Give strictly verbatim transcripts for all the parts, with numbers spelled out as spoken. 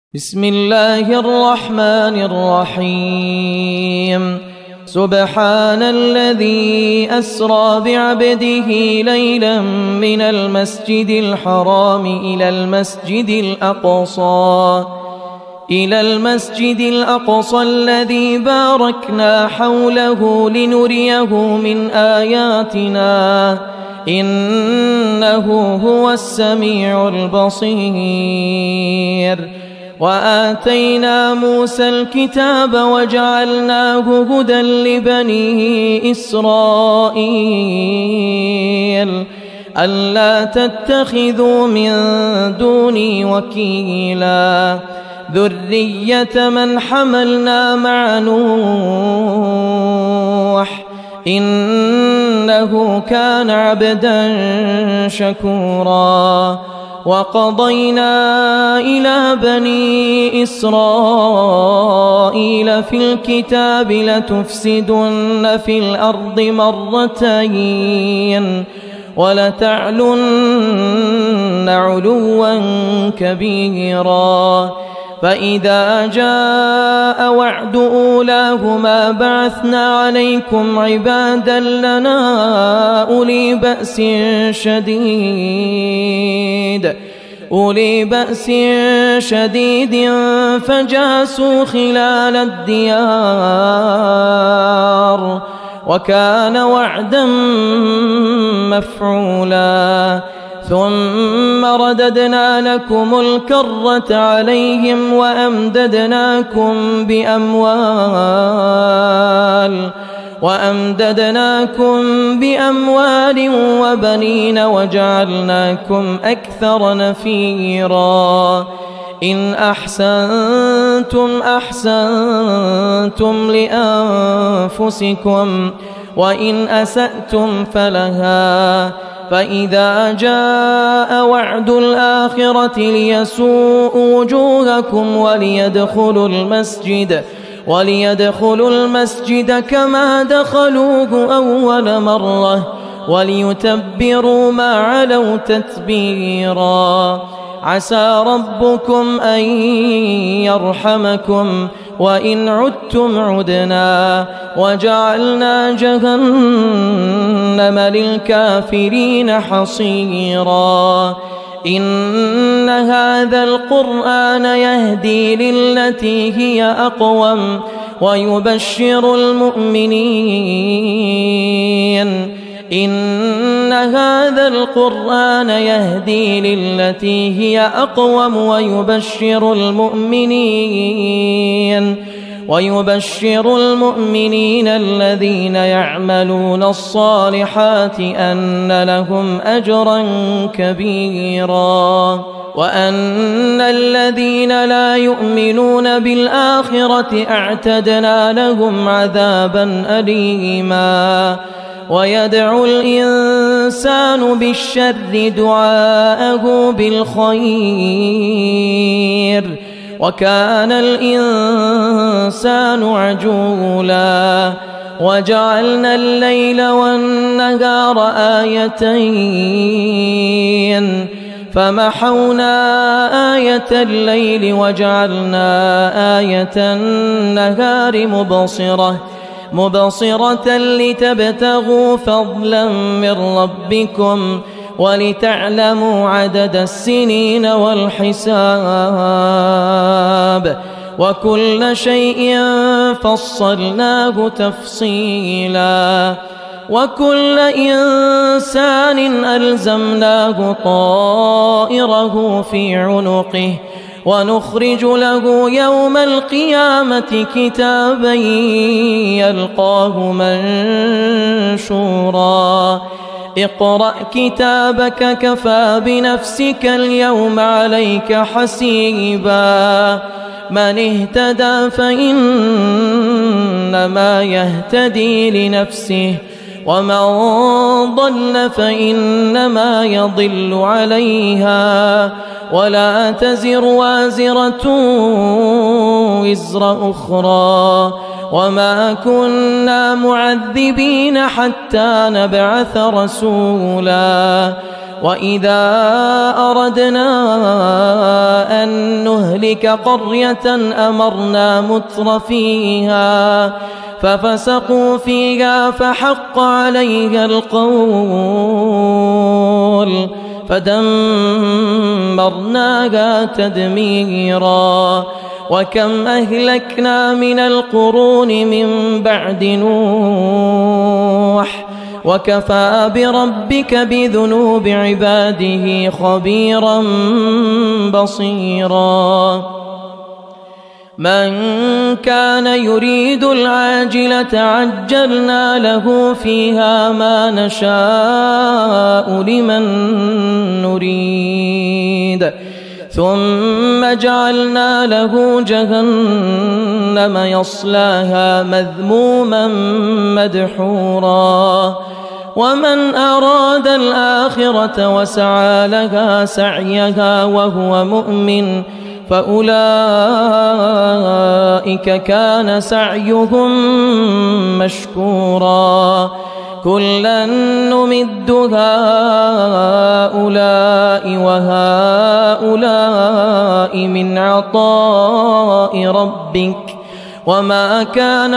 بسم الله الرحمن الرحيم سبحان الذي أسرى بعبده ليلا من المسجد الحرام إلى المسجد الأقصى إلى المسجد الأقصى الذي باركنا حوله لنريه من آياتنا إنه هو السميع البصير وآتينا موسى الكتاب وجعلناه هدى لبني إسرائيل ألا تتخذوا من دوني وكيلا ذرية من حملنا مع نوح إنه كان عبدا شكورا وقضينا إلى بني إسرائيل في الكتاب لتفسدن في الأرض مرتين ولتعلن علوا كبيرا فإذا جاء وعد أولاهما بعثنا عليكم عبادا لنا أولي بأس شديد أولي بأس شديد فجاسوا خلال الديار وكان وعدا مفعولا ثم رددنا لكم الكرة عليهم وأمددناكم بأموال وأمددناكم بأموال وبنين وجعلناكم أكثر نفيرا إن أحسنتم أحسنتم لأنفسكم وإن أسأتم فلها فإذا جاء وعد الآخرة ليسوءوا وجوهكم وليدخلوا المسجد وليدخلوا المسجد كما دخلوه أول مرة وليتبروا ما علوا تتبيرا عسى ربكم أن يرحمكم وإن عدتم عدنا وجعلنا جهنم للكافرين حصيرا إن هذا القرآن يهدي للتي هي أقوم ويبشر المؤمنين إن هذا القرآن يهدي للتي هي أقوم ويبشر المؤمنين ويبشر المؤمنين الذين يعملون الصالحات أن لهم أجرا كبيرا وأن الذين لا يؤمنون بالآخرة أعتدنا لهم عذابا أليما ويدعو الإنسان بالشر دعاءه بالخير وكان الإنسان عجولا وجعلنا الليل والنهار آيتين فمحونا آية الليل وجعلنا آية النهار مبصرة مبصرة لتبتغوا فضلا من ربكم ولتعلموا عدد السنين والحساب وكل شيء فصلناه تفصيلا وكل إنسان ألزمناه طائره في عنقه ونخرج له يوم القيامة كتابا يلقاه منشورا اقرأ كتابك كفى بنفسك اليوم عليك حسيبا من اهتدى فإنما يهتدي لنفسه ومن ضل فإنما يضل عليها ولا تزر وازرة وزر أخرى وما كنا معذبين حتى نبعث رسولا وإذا أردنا أن نهلك قرية أمرنا متر فيها ففسقوا فيها فحق عليها القول فدمرناها تدميرا. وكم أهلكنا من القرون من بعد نوح وكفى بربك بذنوب عباده خبيرا بصيرا. من كان يريد العاجلة عجلنا له فيها ما نشاء لمن نريد ثم جعلنا له جهنم يصلاها مذموما مدحورا. ومن أراد الآخرة وسعى لها سعيها وهو مؤمن فأولئك كان سعيهم مشكورا. كلا نمد هؤلاء وهؤلاء من عطاء ربك وما كان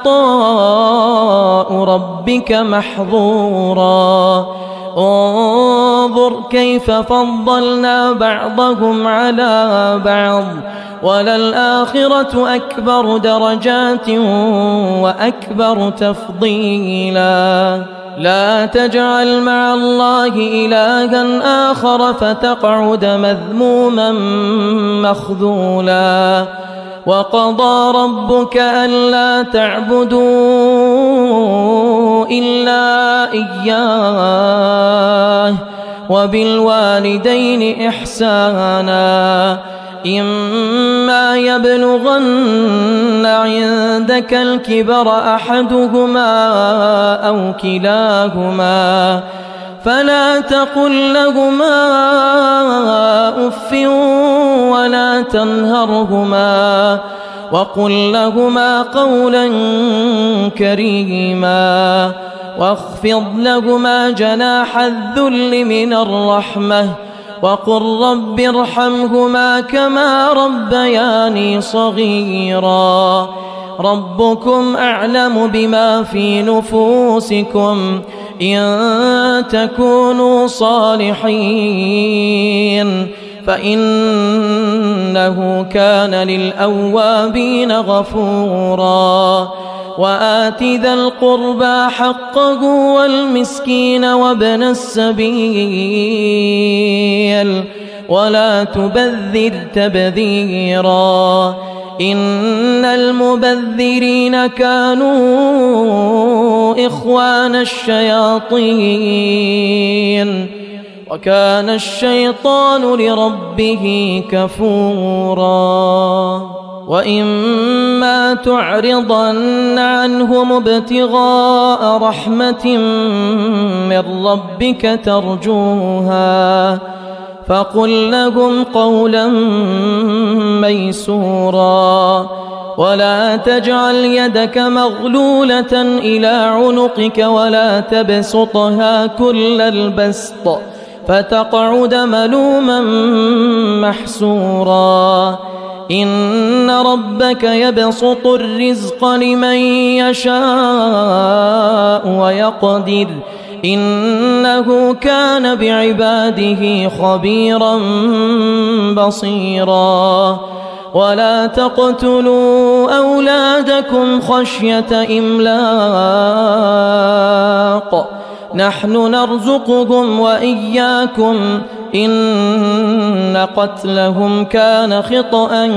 عطاء ربك محظورا. انظر كيف فضلنا بعضهم على بعض وللآخرة أكبر درجات وأكبر تفضيلا. لا تجعل مع الله إلها آخر فتقعد مذموما مخذولا. وقضى ربك ألا تعبدوا إلا إياه وبالوالدين إحسانا. إما يبلغن عندك الكبر أحدهما أو كلاهما فلا تقل لهما أف ولا تنهرهما وقل لهما قولا كريما واخفض لهما جناح الذل من الرحمة وقل رب ارحمهما كما ربياني صغيرا. ربكم أعلم بما في نفوسكم إن تكونوا صالحين فإنه كان للأوابين غفورا. وآت ذا القربى حقه والمسكين وابن السبيل ولا تبذر تبذيرا. إن المبذرين كانوا إخوان الشياطين وكان الشيطان لربه كفورا. وإما تعرضن عنهم ابتغاء رحمة من ربك ترجوها فقل لهم قولا ميسورا. ولا تجعل يدك مغلولة إلى عنقك ولا تبسطها كل البسط فتقعد ملوما محسورا. إن ربك يبسط الرزق لمن يشاء ويقدر إنه كان بعباده خبيرا بصيرا. ولا تقتلوا أولادكم خشية إملاق نحن نرزقهم وإياكم إن قتلهم كان خطأ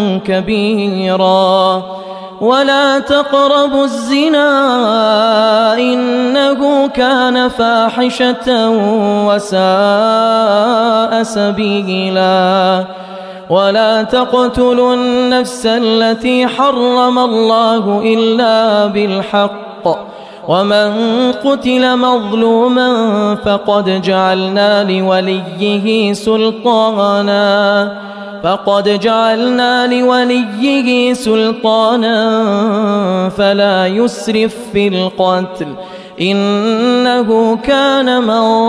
كبيرا. ولا تقربوا الزنا إنه كان فاحشة وساء سبيلا. ولا تقتلوا النفس التي حرم الله إلا بالحق ومن قتل مظلوما فقد جعلنا لوليه سلطانا فقد جعلنا لوليه سلطانا فلا يسرف في القتل إنه كان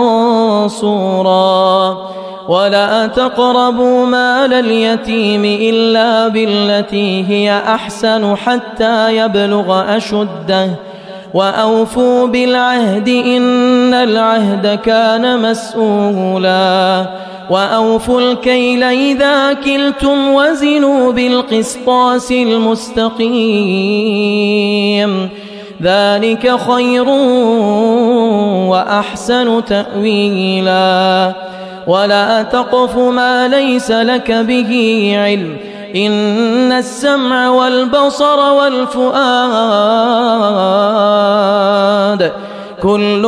منصورا ولا تقربوا مال اليتيم إلا بالتي هي أحسن حتى يبلغ أشده وأوفوا بالعهد إن العهد كان مسؤولا وأوفوا الكيل إذا كلتم وزنوا بالقسطاس المستقيم ذلك خير وأحسن تأويلا ولا تقف ما ليس لك به علم إن السمع والبصر والفؤاد كل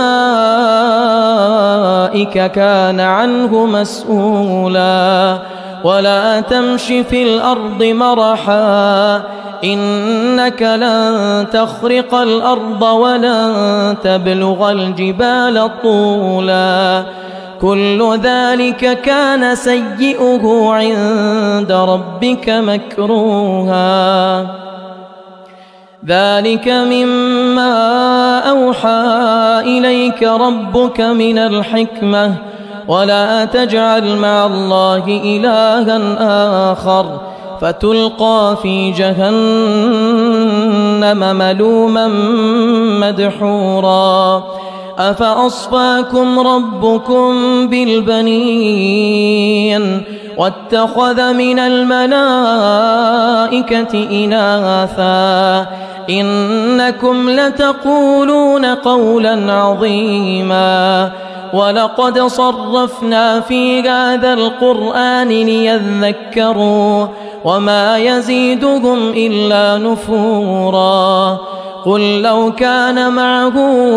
أولئك كان عنه مسؤولا ولا تمش في الأرض مرحا إنك لن تخرق الأرض ولن تبلغ الجبال طولا كل ذلك كان سيئه عند ربك مكروها ذلك مما أوحى إليك ربك من الحكمة ولا تجعل مع الله إلها آخر فتلقى في جهنم ملوما مدحورا أفأصفاكم ربكم بالبنين واتخذ من الملائكة إناثا إنكم لتقولون قولا عظيما ولقد صرفنا في هذا القرآن ليذكروا وما يزيدهم إلا نفورا قل لو كان معه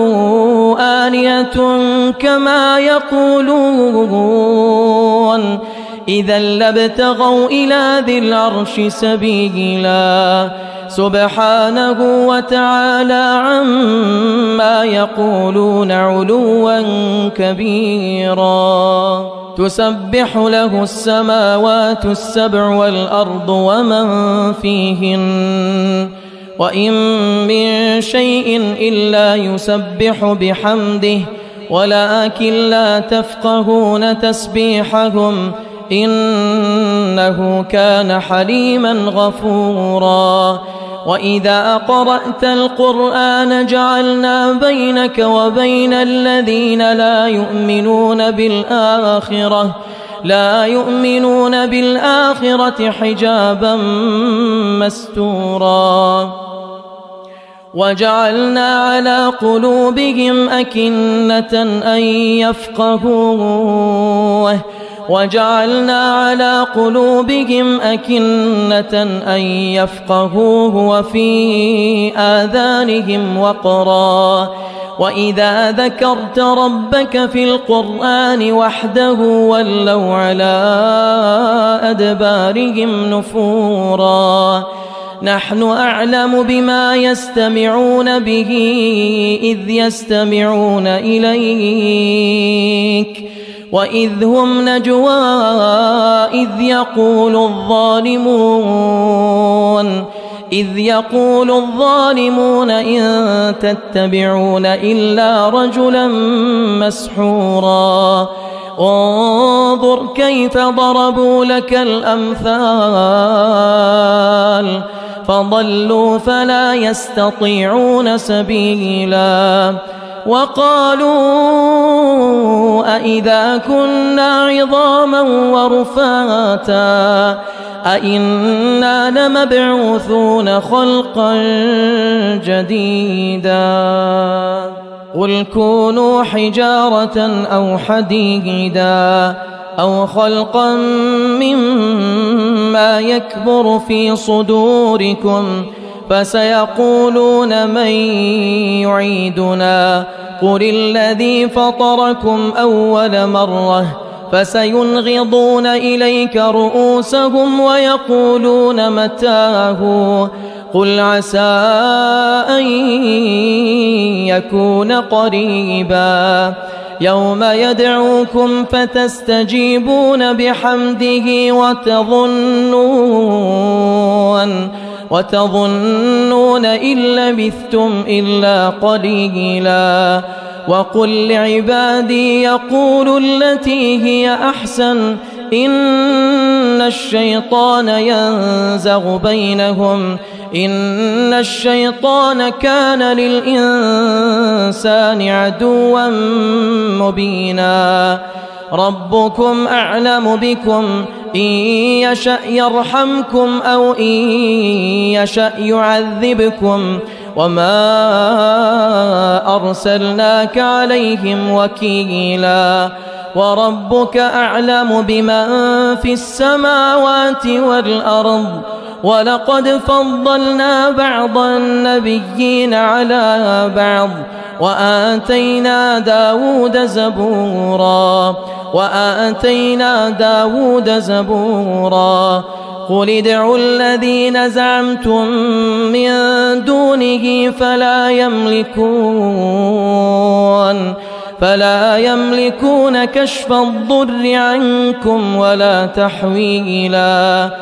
آلهة كما يقولون إذا لابتغوا إلى ذي العرش سبيلا سبحانه وتعالى عما يقولون علوا كبيرا تسبح له السماوات السبع والأرض ومن فيهن وإن من شيء إلا يسبح بحمده ولكن لا تفقهون تسبيحهم إنه كان حليما غفورا وإذا قرأت القرآن جعلنا بينك وبين الذين لا يؤمنون بالآخرة لا يؤمنون بالآخرة حجابا مستورا وجعلنا على قلوبهم أكنة أن يفقهوه وجعلنا على قلوبهم أكنة أن يفقهوه وفي آذانهم وقرا وإذا ذكرت ربك في القرآن وحده ولوا على أدبارهم نفورا نحن أعلم بما يستمعون به إذ يستمعون إليك وإذ هم نجوى إذ يقول الظالمون إذ يقول الظالمون إن تتبعون إلا رجلا مسحورا انظر كيف ضربوا لك الأمثال فضلوا فلا يستطيعون سبيلا وقالوا أئذا كنا عظاما ورفاتا أئنا لمبعوثون خلقا جديدا قل كونوا حجارة أو حديدا أو خلقا مما يكبر في صدوركم فسيقولون من يعيدنا قل الذي فطركم أول مرة فسينغضون إليك رؤوسهم ويقولون متاه قل عسى أن يكون قريبا يوم يدعوكم فتستجيبون بحمده وتظنون وتظنون إن لبثتم إلا قليلا وقل لعبادي يقولوا التي هي أحسن إن الشيطان ينزغ بينهم إن الشيطان كان للإنسان عدوا مبينا ربكم أعلم بكم إن يشأ يرحمكم أو إن يشأ يعذبكم وما أرسلناك عليهم وكيلا وربك أعلم بمن في السماوات والأرض ولقد فضلنا بعض النبيين على بعض وآتينا داود زبورا وآتينا داود زبورا قل ادعوا الذين زعمتم من دونه فلا يملكون فلا يملكون كشف الضر عنكم ولا تحويلا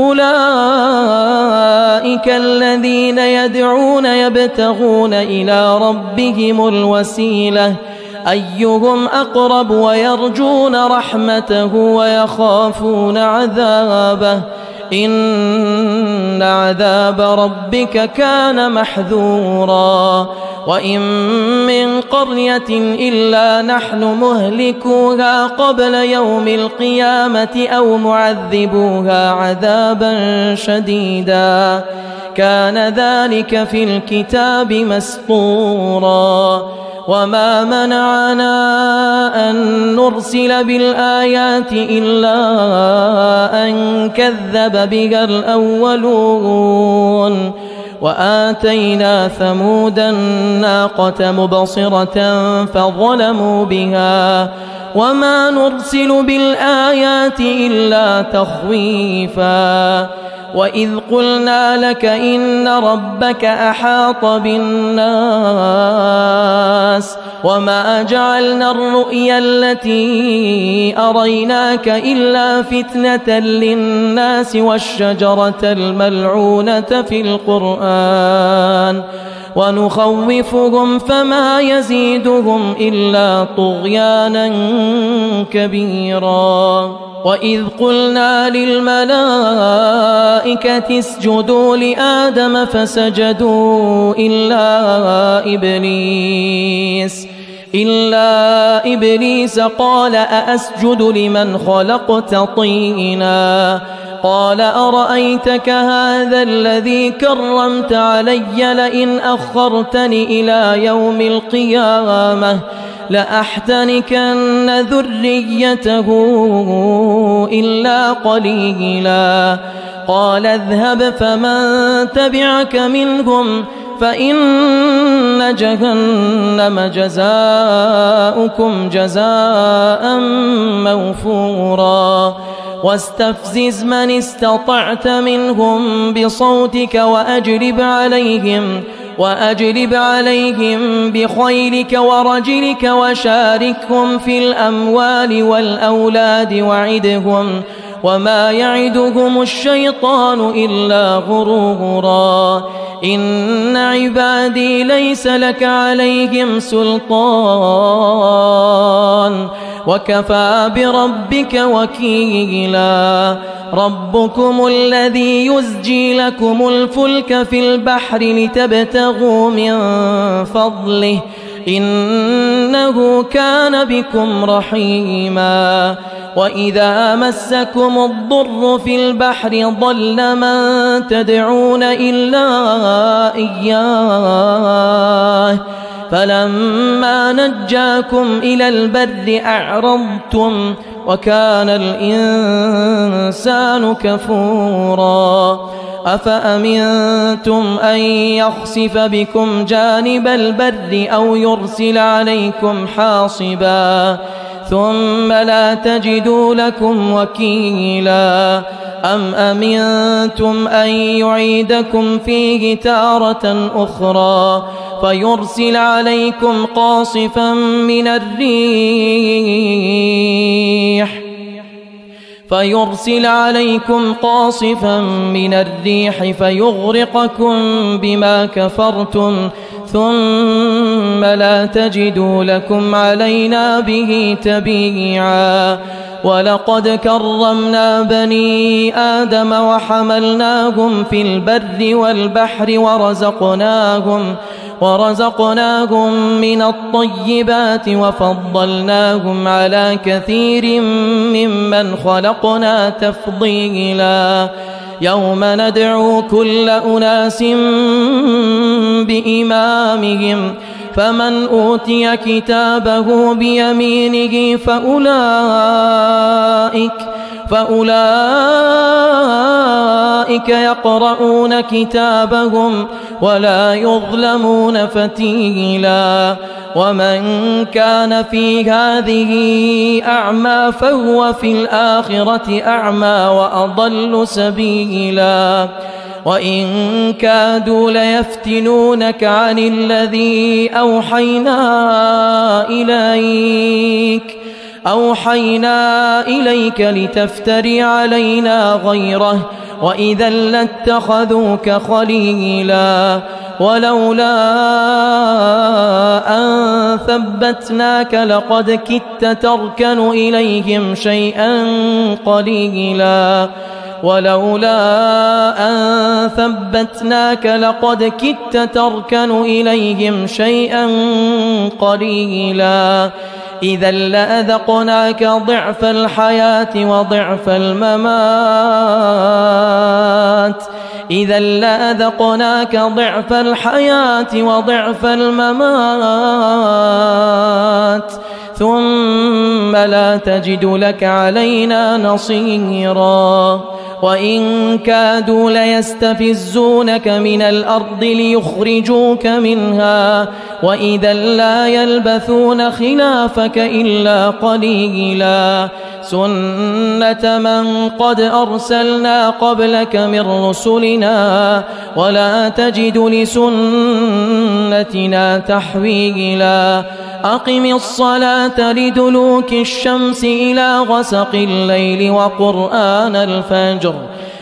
أولئك الذين يدعون يبتغون إلى ربهم الوسيلة أيهم أقرب ويرجون رحمته ويخافون عذابه إن عذاب ربك كان محذورا وإن من قرية إلا نحن مهلكوها قبل يوم القيامة أو معذبوها عذابا شديدا كان ذلك في الكتاب مسطورا وما منعنا أن نرسل بالآيات إلا أن كذب بها الأولون وآتينا ثمود الناقة مبصرة فظلموا بها وما نرسل بالآيات إلا تخويفا وإذ قلنا لك إن ربك أحاط بالناس وما جعلنا الرؤيا التي أريناك إلا فتنة للناس والشجرة الملعونة في القرآن ونخوفهم فما يزيدهم إلا طغيانا كبيرا وإذ قلنا للملائكة اسجدوا لآدم فسجدوا إلا إبليس إلا إبليس قال أأسجد لمن خلقت طينا قال أرأيتك هذا الذي كرمت علي لئن أخرتني إلى يوم القيامة لأحتنكن ذريته إلا قليلا قال اذهب فمن تبعك منهم فإن جهنم جزاؤكم جزاء موفورا واستفزز من استطعت منهم بصوتك وأجلب عليهم وأجلب عليهم بخيلك ورجلك وشاركهم في الأموال والأولاد وعدهم وما يعدهم الشيطان إلا غرورا إن عبادي ليس لك عليهم سلطان وكفى بربك وكيلا ربكم الذي يزجي لكم الفلك في البحر لتبتغوا من فضله إنه كان بكم رحيما وإذا مسكم الضر في البحر ضل من تدعون إلا إياه فلما نجاكم إلى البر أعرضتم وكان الإنسان كفورا أفأمنتم أن يخسف بكم جانب البر أو يرسل عليكم حاصبا ثم لا تجدوا لكم وكيلا أم أمنتم أن يعيدكم فيه تارة أخرى فيرسل عليكم قاصفا من الريح فيرسل عليكم قاصفا من الريح فيغرقكم بما كفرتم ثم لا تجدوا لكم علينا به تبيعا ولقد كرمنا بني آدم وحملناهم في البر والبحر ورزقناهم ورزقناهم من الطيبات وفضلناهم على كثير ممن خلقنا تفضيلا يوم ندعو كل أناس بإمامهم فمن أوتي كتابه بيمينه فأولئك فأولئك يقرؤون كتابهم ولا يظلمون فتيلا ومن كان في هذه أعمى فهو في الآخرة أعمى وأضل سبيلا وإن كادوا ليفتنونك عن الذي أوحينا إليك أوحينا إليك لتفتري علينا غيره وإذا لاتخذوك خليلا ولولا أن ثبتناك لقد كدت تركن إليهم شيئا قليلا ولولا أن ثبتناك لقد كدت تركن إليهم شيئا قليلا إذا لأذقناك ضعف الحياة وضعف الممات إذا لأذقناك ضعف الحياة وضعف الممات ثم لا تجد لك علينا نصيرا وإن كادوا ليستفزونك من الأرض ليخرجوك منها وإذا لا يلبثون خلافك إلا قليلا سنة من قد أرسلنا قبلك من رسلنا ولا تجد لسنتنا تحويلا أقم الصلاة لدلوك الشمس إلى غسق الليل وقرآن الفجر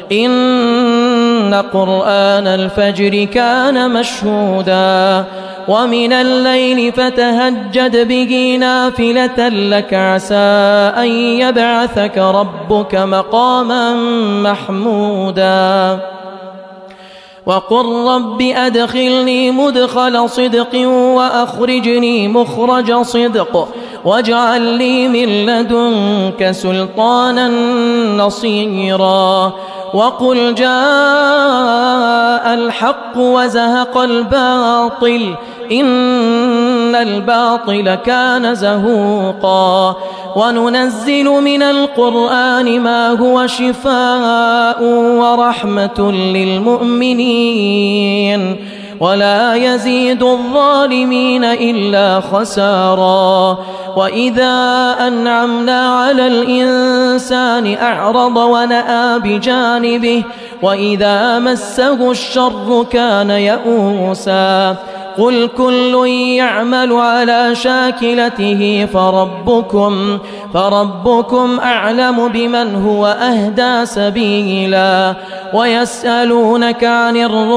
إن قرآن الفجر كان مشهودا ومن الليل فتهجد به نافلة لك عسى أن يبعثك ربك مقاما محمودا وقل رب أدخلني مدخل صدق وأخرجني مخرج صدق واجعل لي من لدنك سلطانا نصيرا وقل جاء الحق وزهق الباطل إن الباطل كان زهوقا وننزل من القرآن ما هو شفاء ورحمة للمؤمنين ولا يزيد الظالمين إلا خسارا وإذا أنعمنا على الإنسان أعرض ونأى بجانبه وإذا مسه الشر كان يئوسا قل كل يعمل على شاكلته فربكم فربكم أعلم بمن هو أهدى سبيلا ويسألونك عن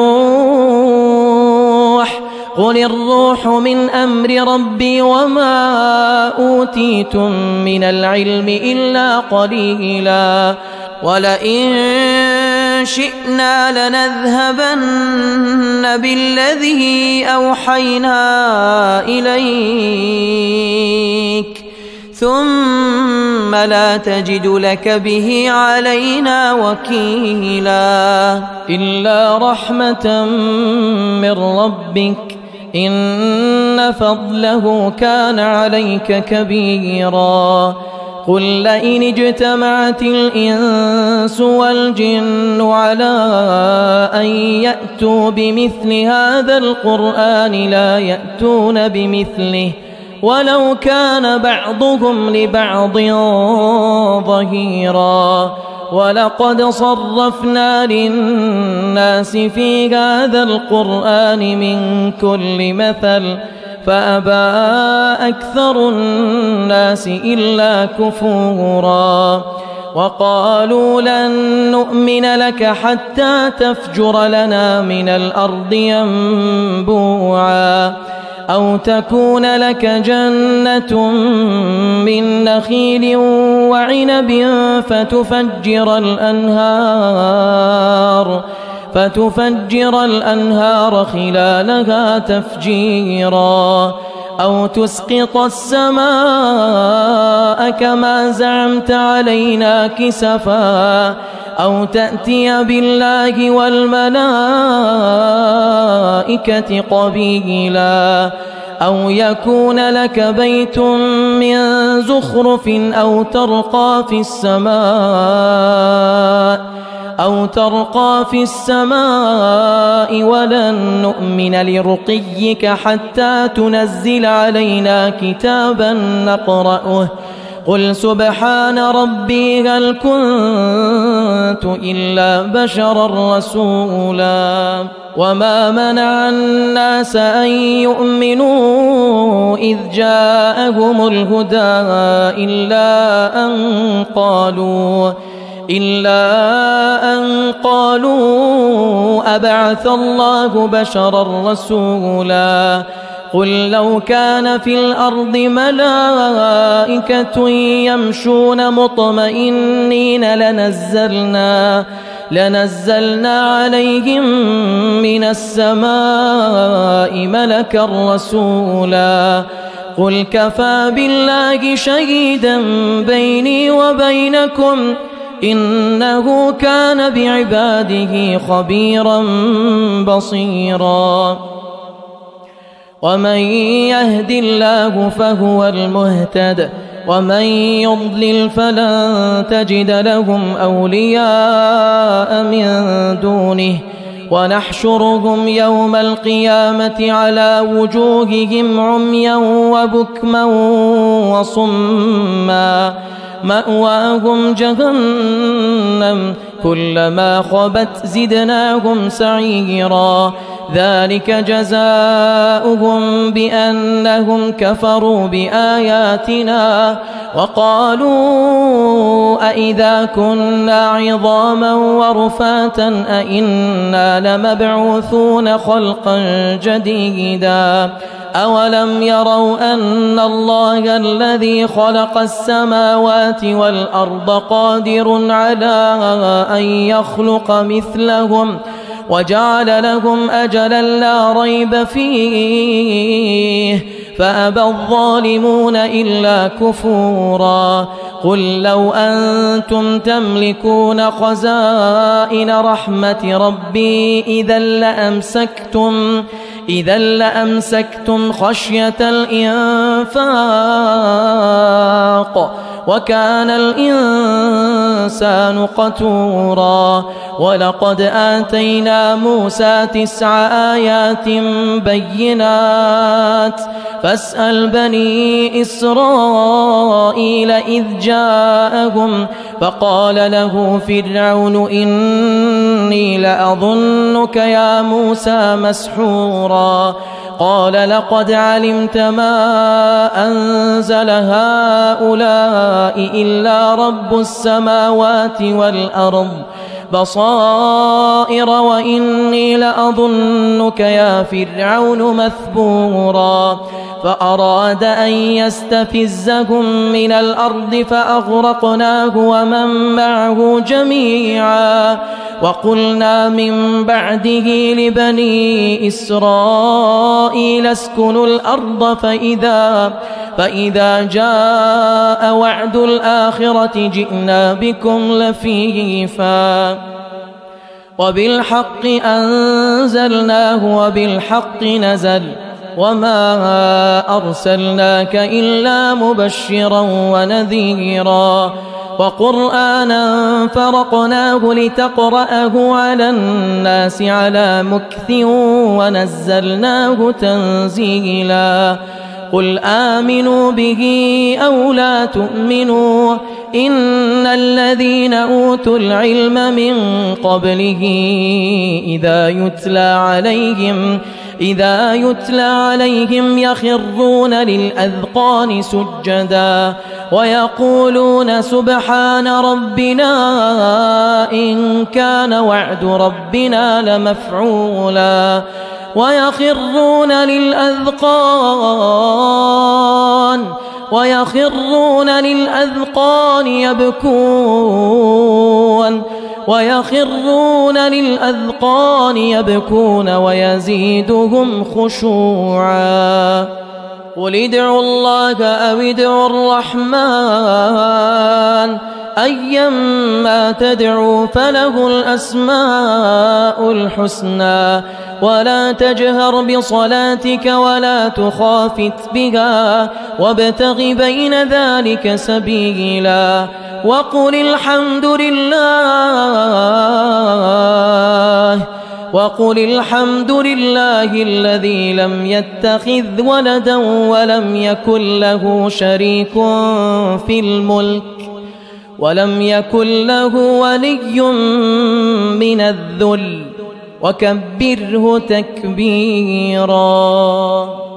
الروح قل الروح من أمر ربي وما أوتيتم من العلم إلا قليلا ولئن شئنا لنذهبن بالذي أوحينا إليك ثم لا تجد لك به علينا وكيلا إلا رحمة من ربك إن فضله كان عليك كبيرا قل لئن اجتمعت الإنس والجن على أن يأتوا بمثل هذا القرآن لا يأتون بمثله ولو كان بعضهم لبعض ظهيرا ولقد صرفنا للناس في هذا القرآن من كل مثل فأبى أكثر الناس إلا كفورا وقالوا لن نؤمن لك حتى تفجر لنا من الأرض ينبوعا أو تكون لك جنة من نخيل وعنب فتفجر الأنهار فتفجر الأنهار خلالها تفجيرا أو تسقط السماء كما زعمت علينا كسفا أو تأتي بالله والملائكة قبيلا أو يكون لك بيت من زخرف أو ترقى في السماء أو ترقى في السماء ولن نؤمن لرقيك حتى تنزل علينا كتابا نقرأه قل سبحان ربي هل كنت إلا بشرا رسولا وما منع الناس أن يؤمنوا إذ جاءهم الهدى إلا أن قالوا إلا أن قالوا أبعث الله بشرا رسولا قل لو كان في الأرض ملائكة يمشون مطمئنين لنزلنا لنزلنا عليهم من السماء ملكا رسولا قل كفى بالله شهيدا بيني وبينكم إنه كان بعباده خبيرا بصيرا ومن يهد الله فهو المهتد ومن يضلل فلن تجد لهم أولياء من دونه ونحشرهم يوم القيامة على وجوههم عميا وبكما وصما مأواهم جهنم كلما خبت زدناهم سعيرا ذلك جزاؤهم بأنهم كفروا بآياتنا وقالوا أئذا كنا عظاما ورفاتا أئنا لمبعوثون خلقا جديدا أولم يروا أن الله الذي خلق السماوات والأرض قادر على أن يخلق مثلهم وجعل لهم أجلا لا ريب فيه فأبى الظالمون إلا كفورا قل لو أنتم تملكون خزائن رحمة ربي إذا لأمسكتم إذا لأمسكتم خشية الإنفاق وكان الإنسان قتورا ولقد آتينا موسى تسع آيات بينات فاسأل بني إسرائيل إذ جاءهم فقال له فرعون إني لأظنك يا موسى مسحورا قال لقد علمت ما أنزل هؤلاء إلا رب السماوات والأرض بصائر وإني لأظنك يا فرعون مثبورا فأراد أن يستفزهم من الأرض فأغرقناه ومن معه جميعا وقلنا من بعده لبني إسرائيل اسكنوا الأرض فإذا, فإذا جاء وعد الآخرة جئنا بكم لفيفا وبالحق أنزلناه وبالحق نزل وما أرسلناك إلا مبشرا ونذيرا وقرآنا فرقناه لتقرأه على الناس على مكث ونزلناه تنزيلا قل آمنوا به أو لا تؤمنوا إن الذين أوتوا العلم من قبله إذا يتلى عليهم إذا يتلى عليهم يخرون للأذقان سجدا ويقولون سبحان ربنا إن كان وعد ربنا لمفعولا ويخرون للأذقان ويخرون للأذقان يبكون ويخرون للأذقان يبكون ويزيدهم خشوعا قل ادعوا الله أو ادعوا الرحمن أيما تدعوا فله الأسماء الحسنى ولا تجهر بصلاتك ولا تخافت بها وابتغ بين ذلك سبيلا وقل الحمد لله وقل الحمد لله الذي لم يتخذ ولدا ولم يكن له شريك في الملك ولم يكن له ولي من الذل وكبره تكبيرا.